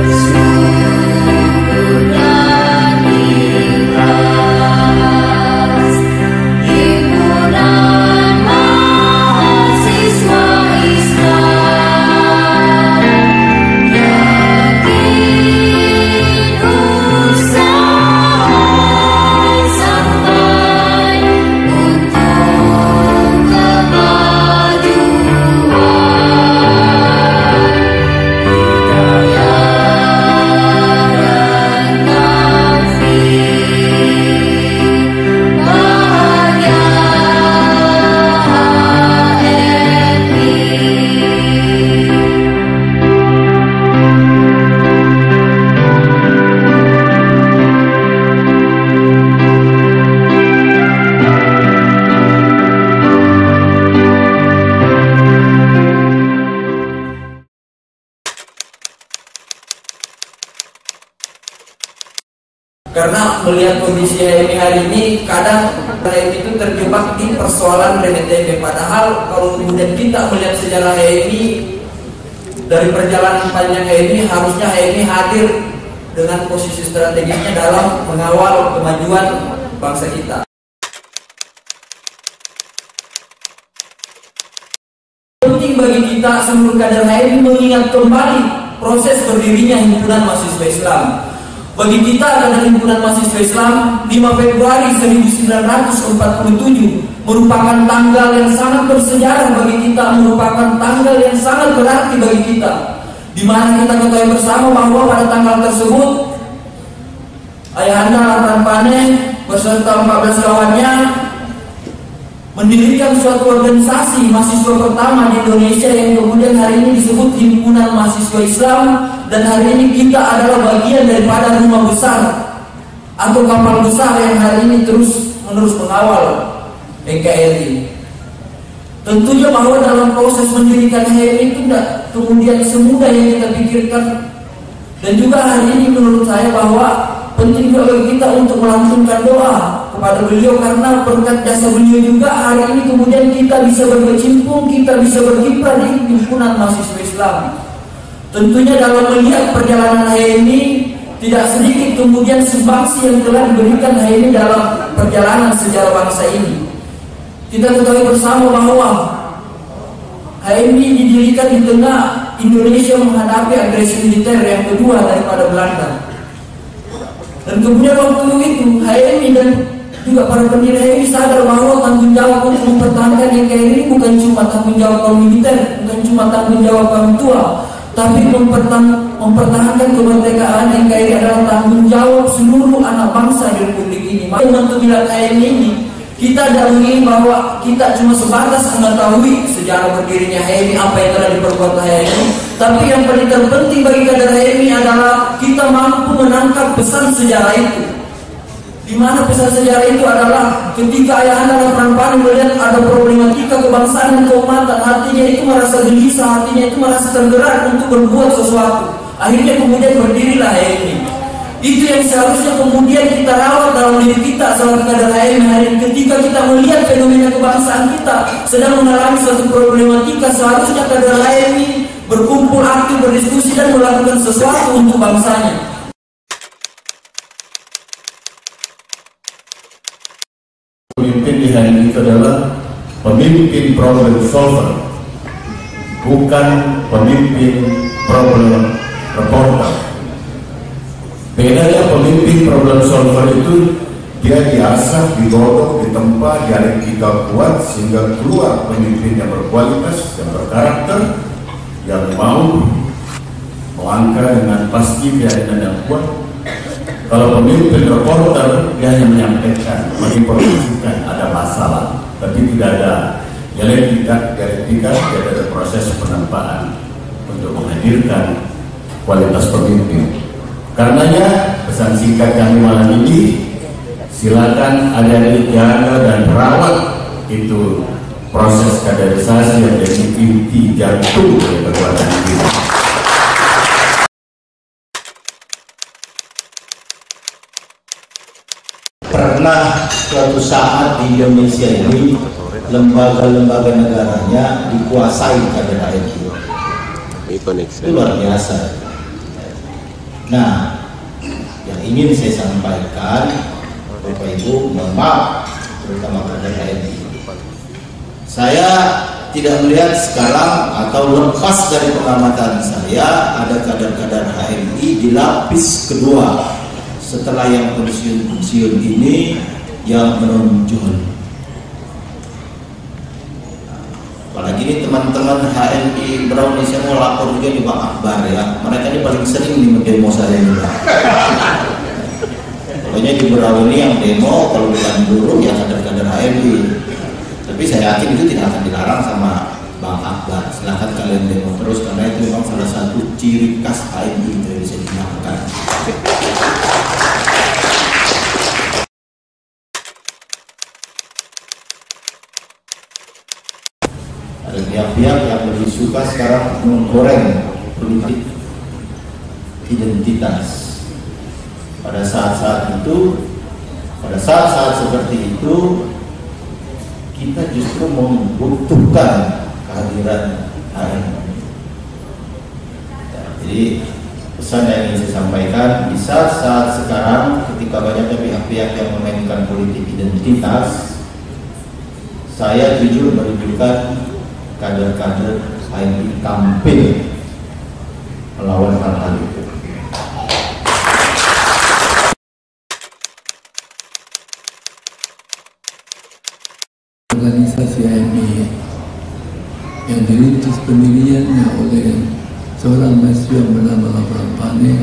Karena melihat kondisi HMI hari ini, kadang HMI itu terjebak di persoalan remeh-temeh. Padahal kalau kemudian kita melihat sejarah HMI, dari perjalanan panjang HMI, harusnya HMI hadir dengan posisi strategisnya dalam mengawal kemajuan bangsa kita. Penting bagi kita seluruh kader HMI mengingat kembali proses berdirinya Himpunan Mahasiswa Islam. Bagi kita adalah Himpunan Mahasiswa Islam 5 Februari 1947 merupakan tanggal yang sangat bersejarah bagi kita, merupakan tanggal yang sangat berarti bagi kita, di mana kita ketahui bersama bahwa pada tanggal tersebut Ayahanda Ratna Pane beserta 14 kawannya mendirikan suatu organisasi mahasiswa pertama di Indonesia yang kemudian hari ini disebut Himpunan Mahasiswa Islam. Dan hari ini kita adalah bagian daripada rumah besar atau kapal besar yang hari ini terus-menerus mengawal NKRI. Tentunya bahwa dalam proses mendirikan HMI itu tidak kemudian semudah yang kita pikirkan. Dan juga hari ini menurut saya bahwa penting juga bagi kita untuk melantunkan doa kepada beliau, karena berkat jasa beliau juga hari ini kemudian kita bisa berkecimpung, kita bisa berkiprah di Himpunan Mahasiswa Islam. Tentunya dalam melihat perjalanan HMI, tidak sedikit kemudian sumbangsi yang telah diberikan HMI dalam perjalanan sejarah bangsa ini. Kita ketahui bersama bahwa HMI didirikan di tengah Indonesia menghadapi agresi militer yang kedua daripada Belanda. Dan kemudian waktu itu HMI dan juga para pendiri HMI sadar bahwa tanggung jawab untuk mempertahankan NKRI bukan cuma tanggung jawab kaum militer, bukan cuma tanggung jawab kaum tua, tapi mempertahankan kemerdekaan NKRI adalah tanggung jawab seluruh anak bangsa di Republik ini. Maka untuk wilayah HMI ini, kita tidak ingin bahwa kita cuma sebatas mengetahui sejarah berdirinya HMI, apa yang telah diperbuat HMI, tapi yang paling terpenting bagi kader HMI adalah kita mampu menangkap pesan sejarah itu. Di mana pesan sejarah itu adalah ketika Ayahanda Ratna Pane melihat ada problematika kebangsaan dan keumatan, hatinya itu merasa gelisah, hatinya itu merasa tergerak untuk berbuat sesuatu. Akhirnya kemudian berdirilah HMI. Itu yang seharusnya kemudian kita rawat dalam diri kita sebagai kader HMI hari ini. Ketika kita melihat fenomena kebangsaan kita sedang mengalami suatu problematika, seharusnya kader HMI berkumpul aktif, berdiskusi dan melakukan sesuatu untuk bangsanya. Pemimpin di HMI itu adalah pemimpin problem solver, bukan pemimpin problem reporter. Bedanya pemimpin problem solver itu dia diasah, digodok, ditempa, dialektika kuat sehingga keluar pemimpin yang berkualitas, yang berkarakter, yang mau melangkah dengan pasti keyakinan yang kuat. Kalau pemimpin reporter, dia hanya menyampaikan, menginformasikan ada masalah, tapi tidak ada dialektika, tidak ada proses penempaan untuk menghadirkan kualitas pemimpin. Karenanya pesan singkat kami malam ini, silakan adik-adik jaga dan rawat itu proses kaderisasi yang jadi inti jantung dari kekuatan kita. Pernah suatu saat di Indonesia ini lembaga-lembaga negaranya dikuasai kader HMI. Itu luar biasa. Nah, yang ingin saya sampaikan, Bapak Ibu, mohon maaf, terutama kader HMI. Saya tidak melihat sekarang atau lepas dari pengamatan saya ada kader-kader HMI di lapis kedua setelah yang pensiun ini yang menonjol. Apalagi ini teman-teman HMI Brownie, saya mau lapor juga di Bang Akbar ya. Mereka ini paling sering nih demo saya ini. Pokoknya di Brownie yang demo kalau bukan buruh ya kader-kader HMI. Tapi saya yakin itu tidak akan dilarang sama Bang Akbar. Silahkan kalian demo terus karena itu memang salah satu ciri khas HMI yang bisa dimakan. Ada pihak-pihak yang lebih suka sekarang menggoreng politik identitas. Pada saat-saat itu, pada saat-saat seperti itu, kita justru membutuhkan kehadiran HMI. Jadi pesan yang ingin saya sampaikan, di saat-saat sekarang ketika banyaknya pihak-pihak yang memainkan politik identitas, saya jujur merindukan kader-kader HMI tampil melawan hal-hal itu. Organisasi HMI yang dirintis pendiriannya oleh seorang mahasiswa bernama Lafran Pane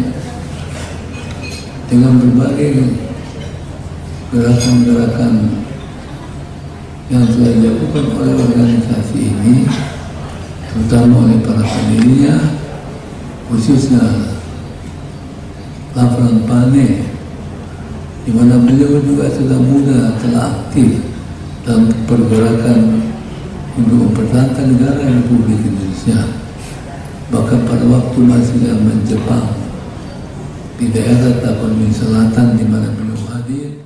dengan berbagai gerakan-gerakan yang telah dilakukan oleh organisasi ini, terutama oleh para pendirinya, khususnya Lafran Pane, di mana beliau juga sudah muda, telah aktif dalam pergerakan untuk mempertahankan negara Republik Indonesia. Bahkan pada waktu masih zaman Jepang di daerah Tapanuli Selatan di mana beliau hadir.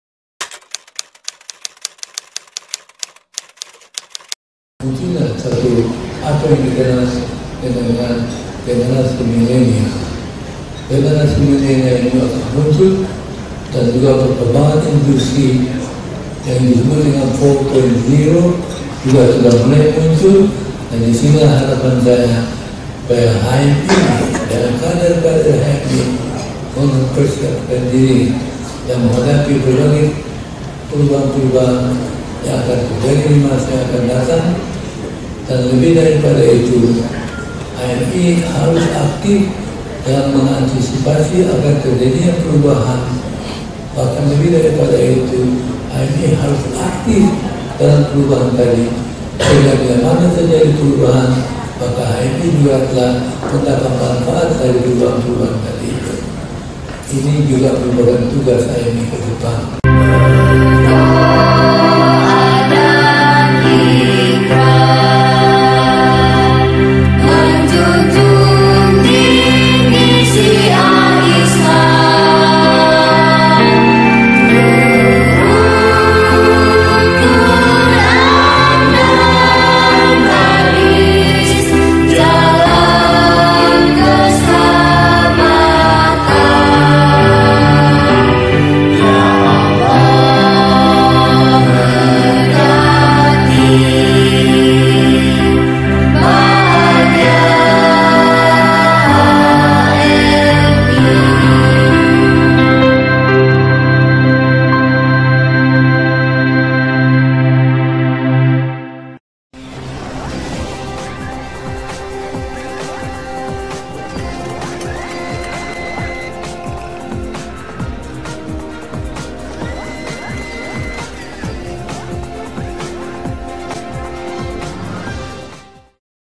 Muncullah satu apa yang dikenal dengan generasi milenial. Generasi milenial ini akan muncul dan juga perkembangan industri yang disebut dengan 4.0 juga sudah mulai muncul, dan di sini harapan saya supaya HMI dan kader-kader HMI mempersiapkan diri yang menghadapi berbagai perubahan-perubahan yang akan terjadi di masa yang akan datang. Dan lebih daripada itu, HMI harus aktif dalam mengantisipasi agar terjadinya perubahan. Bahkan lebih daripada itu, HMI harus aktif dalam perubahan tadi, sehingga bila mana terjadi perubahan, maka HMI juga telah mendapat manfaat dari perubahan-perubahan tadi. Ini juga merupakan tugas HMI ke depan.